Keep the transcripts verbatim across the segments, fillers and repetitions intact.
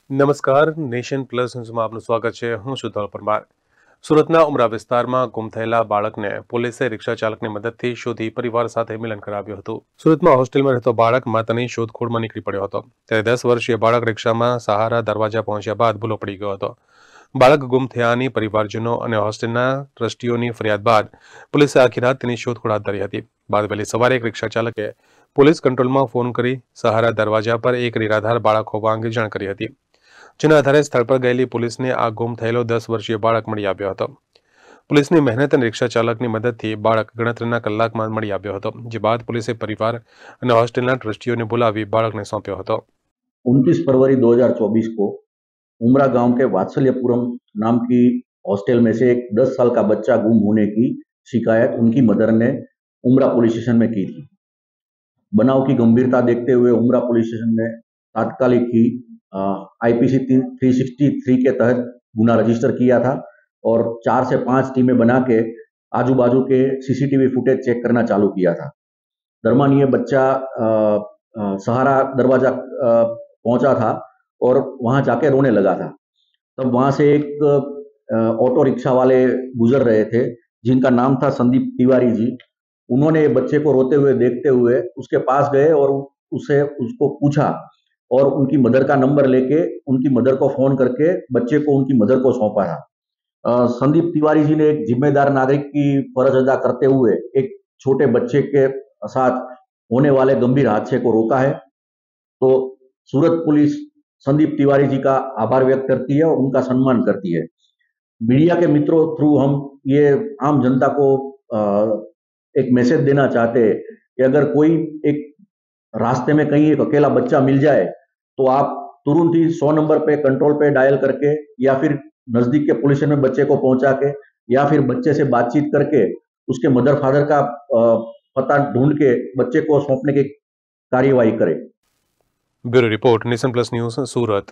નમસ્કાર, nation plus ન્યૂઝમાં આપનું સ્વાગત છે. હું છું ધવલ પરમાર. સુરતના ઉમરા વિસ્તારમાં ગુમ થયેલા બાળકને પોલીસે રિક્ષા ચાલકની મદદથી શોધી પરિવાર સાથે મિલન કરાવ્યું હતું. સુરતમાં હોસ્ટેલમાં રહેતો બાળક માતાની શોધખોળમાં નીકળી પડ્યો હતો. ત્યારે દસ વર્ષીય બાળક રિક્ષામાં સહારા દરવાજા પહોંચ્યા બાદ ભૂલો પડી ગયો હતો. બાળક ગુમ થયાની પરિવારજનો અને હોસ્ટેલના ટ્રસ્ટીઓની ફરિયાદ બાદ પોલીસે આખી રાત તેની શોધખોળ હાથ ધરી હતી. બાદ વહેલી સવારે એક રિક્ષા ચાલકે પોલીસ કંટ્રોલમાં ફોન કરી સહારા દરવાજા પર એક નિરાધાર બાળક હોવા અંગે જાણ કરી હતી. જેના આધારે સ્થળ પર ગયેલી પોલીસને આ ગુમ થયેલો દસ વર્ષીય બાળક મળી આવ્યો હતો. પોલીસની મહેનત અને રિક્ષા ચાલકની મદદથી બાળક ગણતરીના કલાકમાં મળી આવ્યો હતો. જે બાદ પોલીસે પરિવાર અને હોસ્ટેલના ટ્રસ્ટીઓને બોલાવી બાળકને સોંપ્યો હતો. उनतीस फरवरी दो हज़ार चौबीस को उमरा गांव के वात्सल्यपुरम नाम की हॉस्टल में से एक दस साल का बच्चा गुम होने की शिकायत उनकी मदर ने उमरा पुलिस स्टेशन में की थी। बनाव की गंभीरता देखते हुए उमरा पुलिस स्टेशन ने तात्कालिक ही आईपीसी तीन सौ तिरसठ के तहत गुना रजिस्टर किया था और चार से पांच टीमें बना के आजू बाजू के सीसीटीवी फुटेज चेक करना चालू किया था। दरमियान ये बच्चा आ, आ, सहारा दरवाजा आ, पहुंचा था और वहां जाके रोने लगा था। तब वहां से एक ऑटो रिक्शा वाले गुजर रहे थे जिनका नाम था संदीप तिवारी जी। उन्होंने बच्चे को रोते हुए देखते हुए उसके पास गए और उसे उसको पूछा और उनकी मदर का नंबर लेके उनकी मदर को फोन करके बच्चे को उनकी मदर को सौंपा था। संदीप तिवारी जी ने एक जिम्मेदार नागरिक की फर्ज अदा करते हुए एक छोटे बच्चे के साथ होने वाले गंभीर हादसे को रोका है। तो सूरत पुलिस संदीप तिवारी जी का आभार व्यक्त करती है और उनका सम्मान करती है। मीडिया के मित्रों थ्रू हम ये आम जनता को एक मैसेज देना चाहते हैं कि अगर कोई एक रास्ते में कहीं एक अकेला बच्चा मिल जाए तो आप तुरंत ही सौ नंबर पे कंट्रोल पे डायल करके या फिर नजदीक के पुलिस स्टेशन में बच्चे को पहुंचा के या फिर बच्चे से बातचीत करके उसके मदर फादर का पता ढूंढ के बच्चे को सौंपने की कार्यवाही करें। Bureau report, nation plus news, Surat.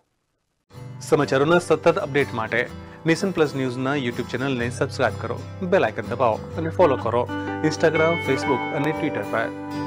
સમાચારોના સતત અપડેટ માટે નેશન પ્લસ ન્યૂઝના યુટ્યુબ ચેનલને સબસ્ક્રાઇબ કરો, બેલ આઇકન દબાવો અને ફોલો કરો ઇન્સ્ટાગ્રામ, ફેસબુક અને ટ્વિટર પર.